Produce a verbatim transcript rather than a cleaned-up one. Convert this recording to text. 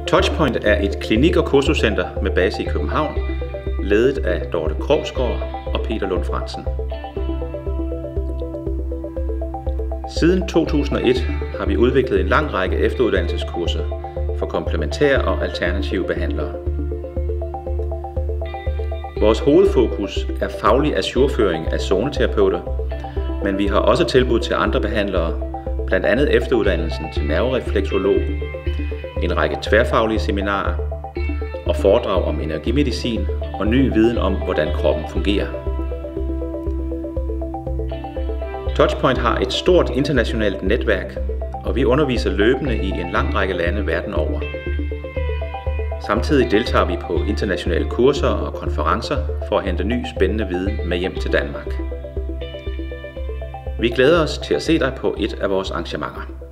Touchpoint er et klinik- og kursuscenter med base i København, ledet af Dorte Krogsgaard og Peter Lund Frandsen. Siden to tusind og et har vi udviklet en lang række efteruddannelseskurser for komplementære og alternative behandlere. Vores hovedfokus er faglig ajourføring af zoneterapeuter, men vi har også tilbud til andre behandlere, blandt andet efteruddannelsen til nerverefleksolog, en række tværfaglige seminarer og foredrag om energimedicin og ny viden om, hvordan kroppen fungerer. Touchpoint har et stort internationalt netværk, og vi underviser løbende i en lang række lande verden over. Samtidig deltager vi på internationale kurser og konferencer for at hente ny spændende viden med hjem til Danmark. Vi glæder os til at se dig på et af vores arrangementer.